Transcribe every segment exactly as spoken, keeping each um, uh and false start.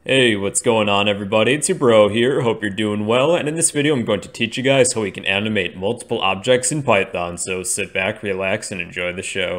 Hey, what's going on everybody? It's your bro here, hope you're doing well, and in this video I'm going to teach you guys how we can animate multiple objects in Python, so sit back, relax, and enjoy the show.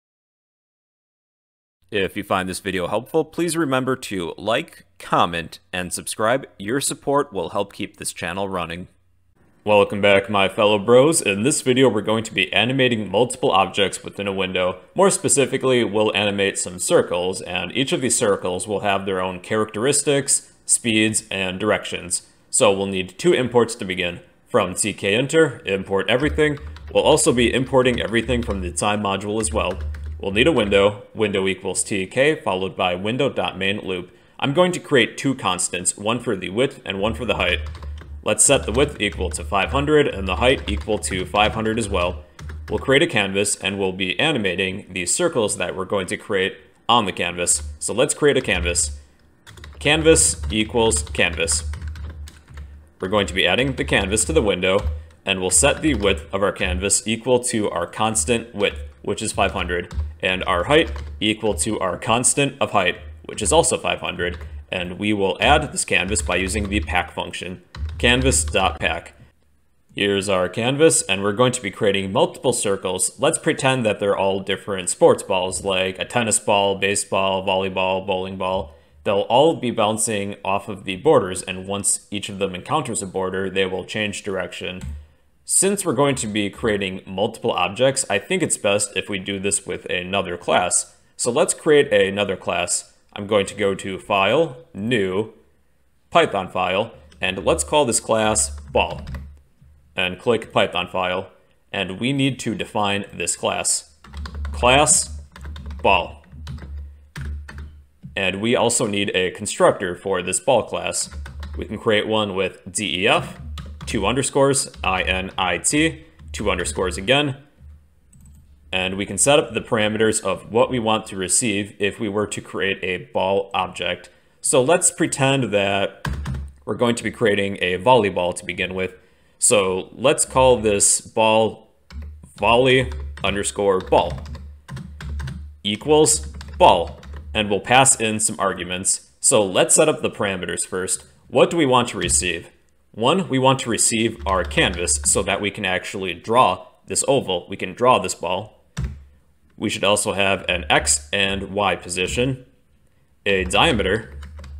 If you find this video helpful, please remember to like, comment, and subscribe. Your support will help keep this channel running. Welcome back, my fellow bros. In this video, we're going to be animating multiple objects within a window. More specifically, we'll animate some circles, and each of these circles will have their own characteristics, speeds, and directions. So we'll need two imports to begin. From tkinter, import everything. We'll also be importing everything from the time module as well. We'll need a window, window equals tk, followed by window.main loop. I'm going to create two constants, one for the width and one for the height. Let's set the width equal to five hundred and the height equal to five hundred as well. We'll create a canvas and we'll be animating these circles that we're going to create on the canvas. So let's create a canvas. Canvas equals canvas. We're going to be adding the canvas to the window, and we'll set the width of our canvas equal to our constant width, which is five hundred, and our height equal to our constant of height, which is also five hundred, and we will add this canvas by using the pack function. Canvas.pack. Here's our canvas, and we're going to be creating multiple circles. Let's pretend that they're all different sports balls, like a tennis ball, baseball, volleyball, bowling ball. They'll all be bouncing off of the borders, and once each of them encounters a border, they will change direction. Since we're going to be creating multiple objects, I think it's best if we do this with another class. So let's create another class. I'm going to go to File, New, Python file, and let's call this class ball, and click Python file, and we need to define this class. Class ball. And we also need a constructor for this ball class. We can create one with def, two underscores, init, two underscores again, and we can set up the parameters of what we want to receive if we were to create a ball object. So let's pretend that we're going to be creating a volleyball to begin with. So let's call this ball volley underscore ball equals ball, and we'll pass in some arguments. So let's set up the parameters first. What do we want to receive? One, we want to receive our canvas so that we can actually draw this oval. We can draw this ball. We should also have an X and Y position, a diameter,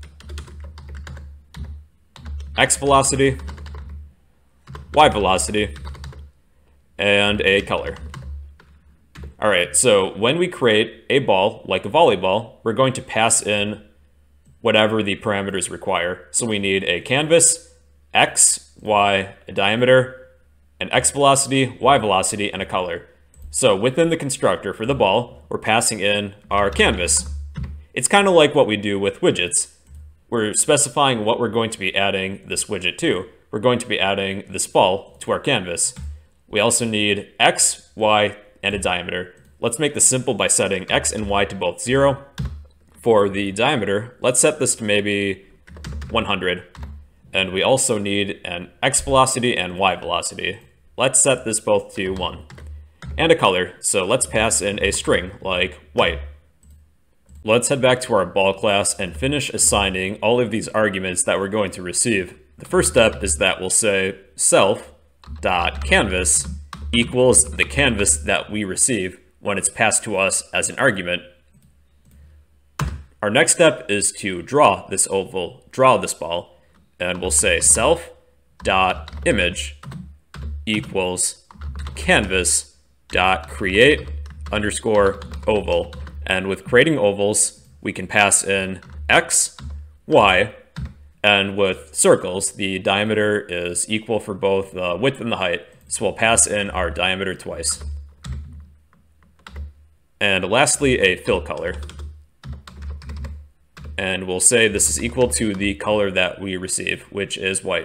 X velocity, Y velocity, and a color. All right, so when we create a ball, like a volleyball, we're going to pass in whatever the parameters require. So we need a canvas, X, Y, a diameter, an X velocity, Y velocity, and a color. So within the constructor for the ball, we're passing in our canvas. It's kind of like what we do with widgets. We're specifying what we're going to be adding this widget to. We're going to be adding this ball to our canvas. We also need X, Y, and a diameter. Let's make this simple by setting X and Y to both zero. For the diameter, let's set this to maybe one hundred. And we also need an X velocity and Y velocity. Let's set this both to one. And a color, so let's pass in a string, like white. Let's head back to our ball class and finish assigning all of these arguments that we're going to receive. The first step is that we'll say self.canvas equals the canvas that we receive when it's passed to us as an argument. Our next step is to draw this oval, draw this ball, and we'll say self.image equals canvas.create underscore oval. And with creating ovals, we can pass in X, Y, and with circles, the diameter is equal for both the width and the height. So we'll pass in our diameter twice. And lastly, a fill color. And we'll say this is equal to the color that we receive, which is white.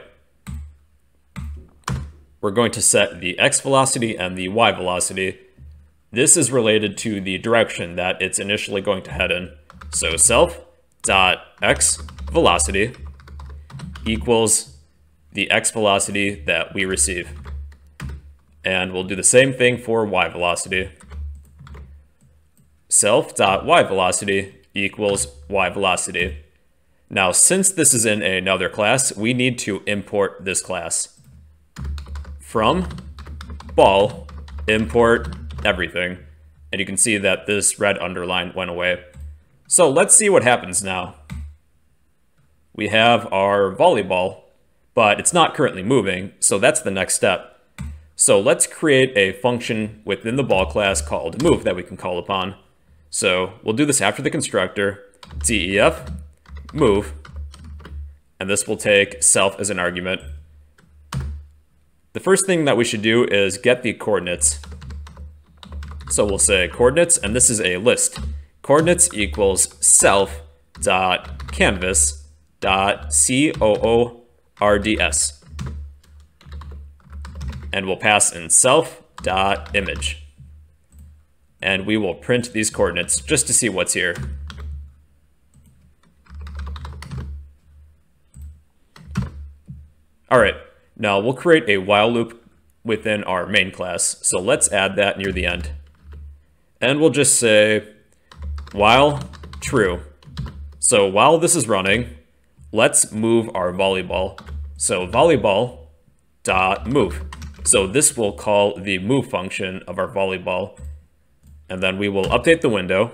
We're going to set the X velocity and the Y velocity. This is related to the direction that it's initially going to head in. So self.x velocity equals the X velocity that we receive. And we'll do the same thing for Y velocity. Self.y velocity equals y velocity. Now, since this is in another class, we need to import this class. From ball, import everything. And you can see that this red underline went away. So let's see what happens now. We have our volleyball, but it's not currently moving, so that's the next step. So let's create a function within the ball class called move that we can call upon. So we'll do this after the constructor, def move, and this will take self as an argument. The first thing that we should do is get the coordinates. So we'll say coordinates, and this is a list. Coordinates equals self dot canvas dot coords. And we'll pass in self dot image. And we will print these coordinates just to see what's here. All right, now we'll create a while loop within our main class. So let's add that near the end. And we'll just say while true. So while this is running, let's move our volleyball. So volleyball dot move. So this will call the move function of our volleyball. And then we will update the window.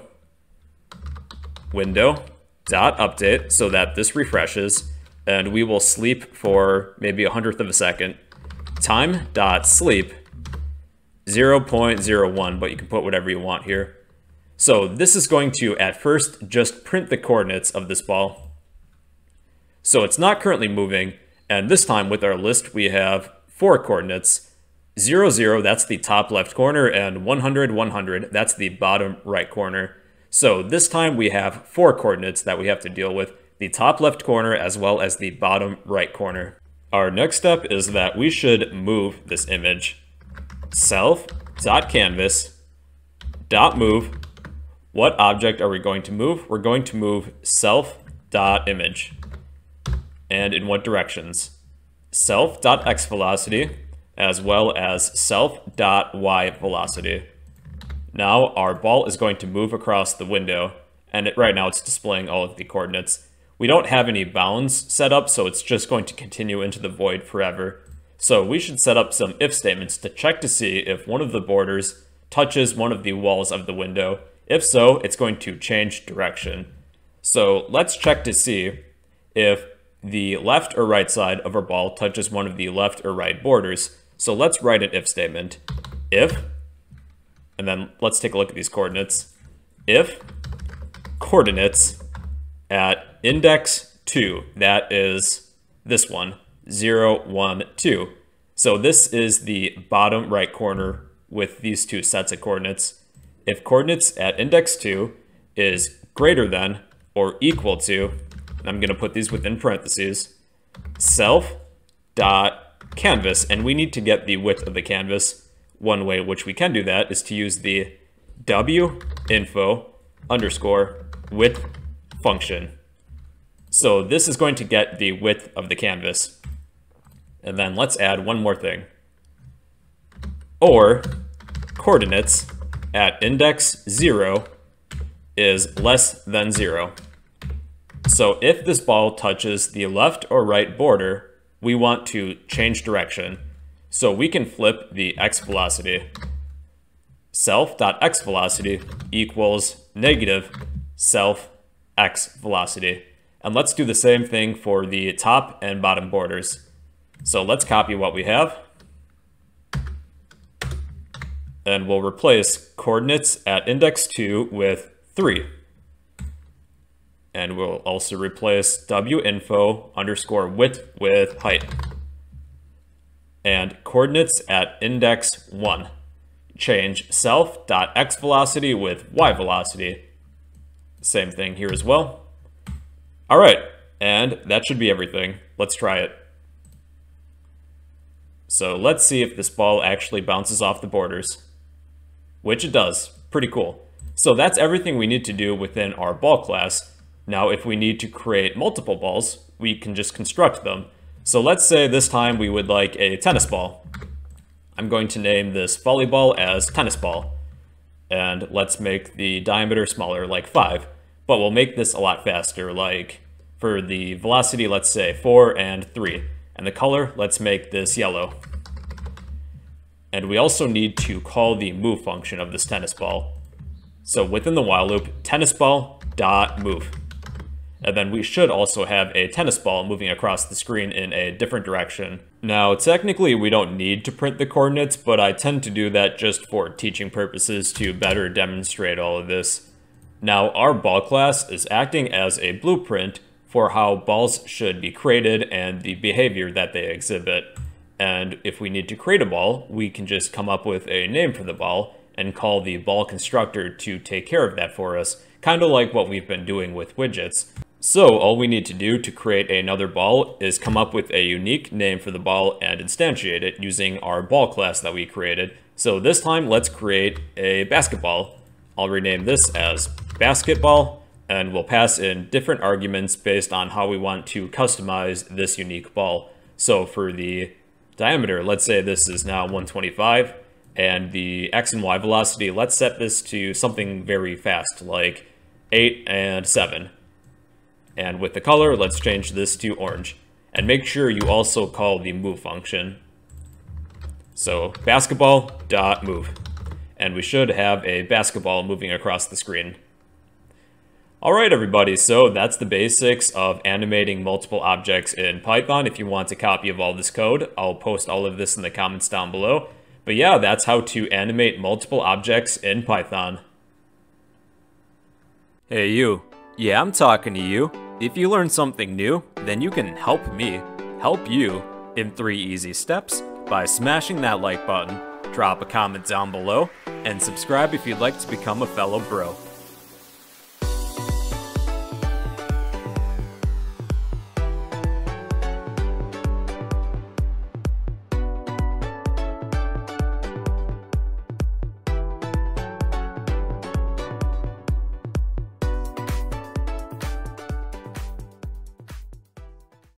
Window dot update so that this refreshes. And we will sleep for maybe a hundredth of a second. Time dot sleep zero point zero one, but you can put whatever you want here. So this is going to, at first, just print the coordinates of this ball. So it's not currently moving, and this time with our list, we have four coordinates. zero, zero, that's the top left corner, and one hundred, one hundred, that's the bottom right corner. So this time we have four coordinates that we have to deal with, the top left corner as well as the bottom right corner. Our next step is that we should move this image. Self.canvas.move. What object are we going to move? We're going to move self.image. And in what directions? Self.x velocity as well as self.y velocity. Now our ball is going to move across the window, and it, right now it's displaying all of the coordinates. We don't have any bounds set up, so it's just going to continue into the void forever. So we should set up some if statements to check to see if one of the borders touches one of the walls of the window. If so, it's going to change direction. So let's check to see if the left or right side of our ball touches one of the left or right borders. So let's write an if statement. If, and then let's take a look at these coordinates. If coordinates at index two, that is this one, zero, one, two. So this is the bottom right corner with these two sets of coordinates. If coordinates at index two is greater than or equal to, and I'm going to put these within parentheses, self.canvas, and we need to get the width of the canvas. One way in which we can do that is to use the winfo underscore width function. So this is going to get the width of the canvas. And then let's add one more thing. Or coordinates at index zero is less than zero. So if this ball touches the left or right border, we want to change direction. So we can flip the x velocity. Self.x velocity equals negative self x velocity. And let's do the same thing for the top and bottom borders. So let's copy what we have. And we'll replace coordinates at index two with three. And we'll also replace winfo underscore width with height. And coordinates at index one. Change self.x velocity with y velocity. Same thing here as well. All right, and that should be everything. Let's try it. So let's see if this ball actually bounces off the borders, which it does. Pretty cool. So that's everything we need to do within our ball class. Now, if we need to create multiple balls, we can just construct them. So let's say this time we would like a tennis ball. I'm going to name this volleyball as tennis ball. And let's make the diameter smaller, like five. But we'll make this a lot faster, like For the velocity, let's say four and three. And the color, let's make this yellow. And we also need to call the move function of this tennis ball. So within the while loop, tennis ball dot move. And then we should also have a tennis ball moving across the screen in a different direction. Now, technically we don't need to print the coordinates, but I tend to do that just for teaching purposes to better demonstrate all of this. Now, our ball class is acting as a blueprint for how balls should be created and the behavior that they exhibit. And if we need to create a ball, we can just come up with a name for the ball and call the ball constructor to take care of that for us, kind of like what we've been doing with widgets. So all we need to do to create another ball is come up with a unique name for the ball and instantiate it using our ball class that we created. So this time, let's create a basketball. I'll rename this as basketball, and we'll pass in different arguments based on how we want to customize this unique ball. So for the diameter, let's say this is now one twenty-five, and the x and y velocity, let's set this to something very fast, like eight and seven. And with the color, let's change this to orange. And make sure you also call the move function. So basketball.move. And we should have a basketball moving across the screen. Alright everybody, so that's the basics of animating multiple objects in Python. If you want a copy of all this code, I'll post all of this in the comments down below. But yeah, that's how to animate multiple objects in Python. Hey you. Yeah, I'm talking to you. If you learned something new, then you can help me help you in three easy steps by smashing that like button, drop a comment down below, and subscribe if you'd like to become a fellow bro.